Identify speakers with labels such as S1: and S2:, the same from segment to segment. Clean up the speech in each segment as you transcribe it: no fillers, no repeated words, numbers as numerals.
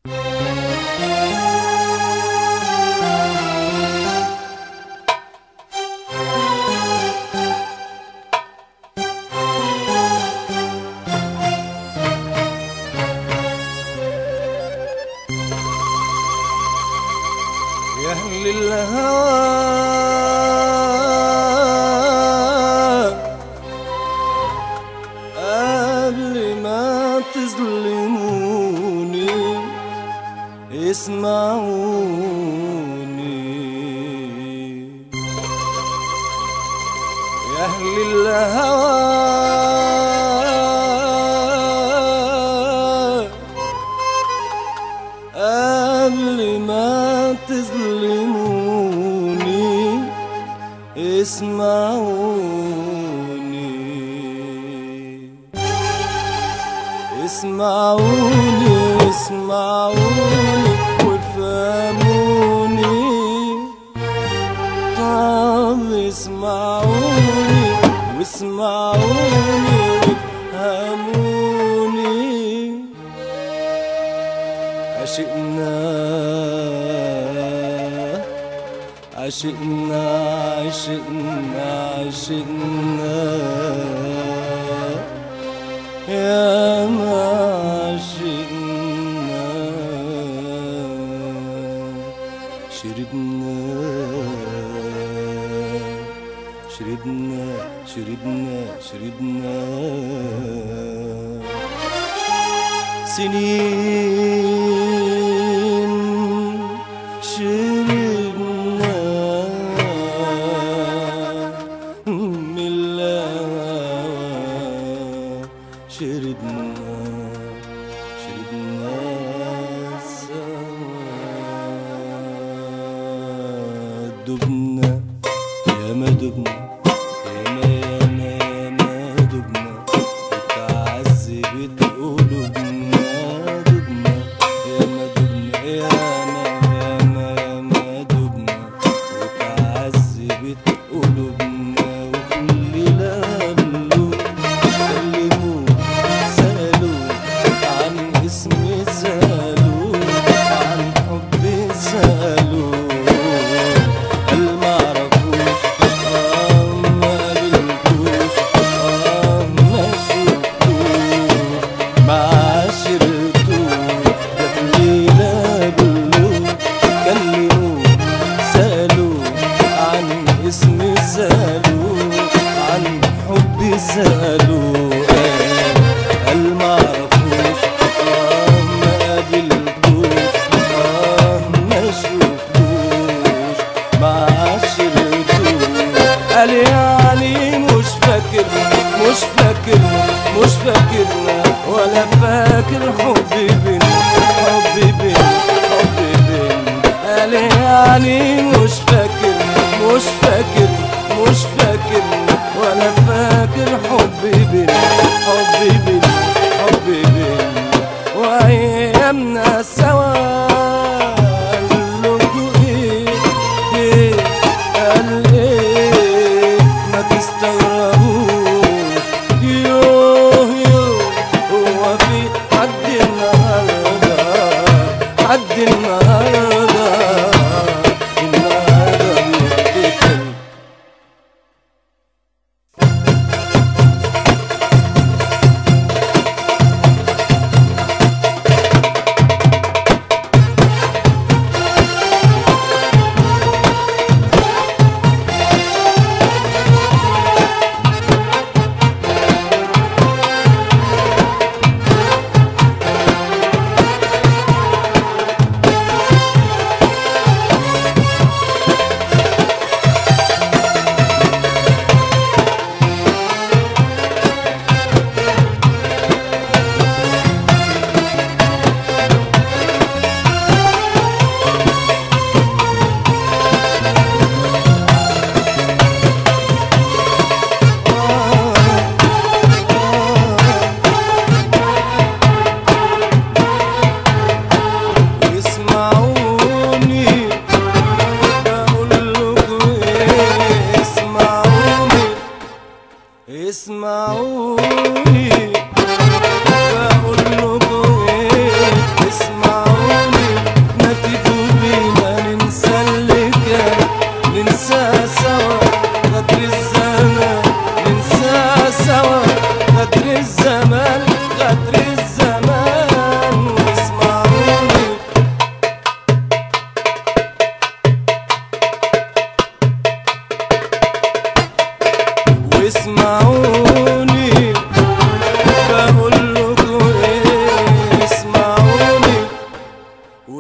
S1: يا أهل الهوى قبل ما تظلموني اسمعوني، يا أهل الهوى قبل ما تظلموني اسمعوني، اسمعوني اسمعوني وافهموني. طب اسمعوني واسمعوني وافهموني. عشقنا عشقنا عشقنا عشقنا يا ما عشقنا، شربنا شربنا شربنا شربنا سنين شربنا من الهوى، شربنا شربنا سوا، دبنا يا ما دبنا يا ما يا ما يا ما دبنا، وتعذبت قلوبنا. دبنا يا ما دبنا يا ما يا ما يا ما دبنا، وتعذبت قلوبنا. وفي الليلة قالوا كلموا سألوا عن اسمي، سألوا عن حبي، سألوا قال معرفوش ما قابلتوش ما شفتوش ما عاشرتوش. ده في الليلة قالوا كلموا سألوا عن اسمي، سألوا عن حبي، سألوا قال معرفوش ما قابلتوش ما شفتوش ما عاشرتوش. قال يعني مش فاكر مش فاكر مش فاكرنا ولا فاكر حبي بينا حبي بينا حبي بينا. قال يعني مش فاكر مش فاكر مش فاكر ولا فاكر حبي بينا حبي بينا حبي بينا. وايامنا سوا قالولكوا ايه ايه قال ايه ما تستغربوش. يوه يوه هو في حد النهارده حد النهارده النهارده بيفتكر.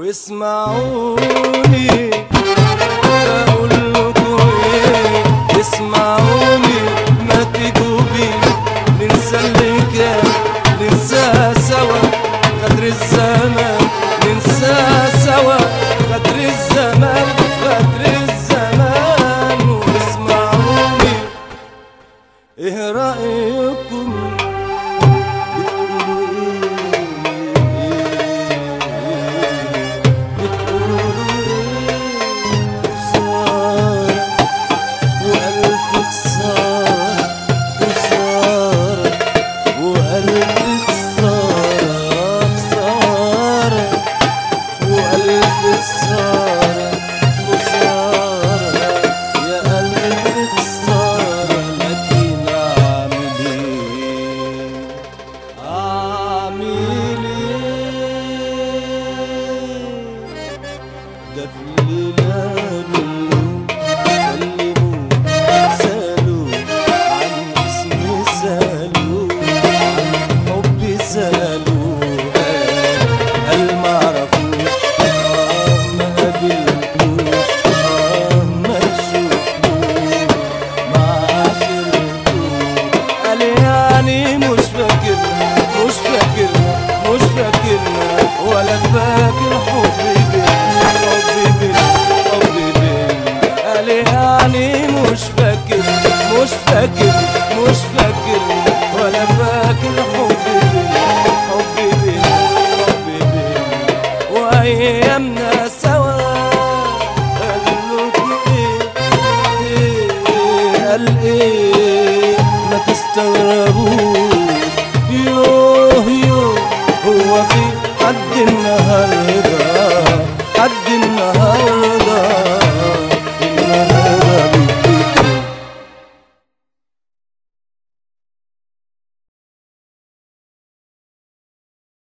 S1: واسمعوني بقول لكم ايه، اسمعوني ما تيجوا بينا ننسى اللي كان، ننسى سوا غدر الزمان، ننسى سوا غدر الزمان، غدر الزمان. واسمعوني ايه رأيكم ولا فاكر حبي بين قال يعني مش فاكر ولا فاكر حبي بين وايامنا سوا. قال لكم ايه قال ايه ما تستغربوش، يوه هو في حد النهارده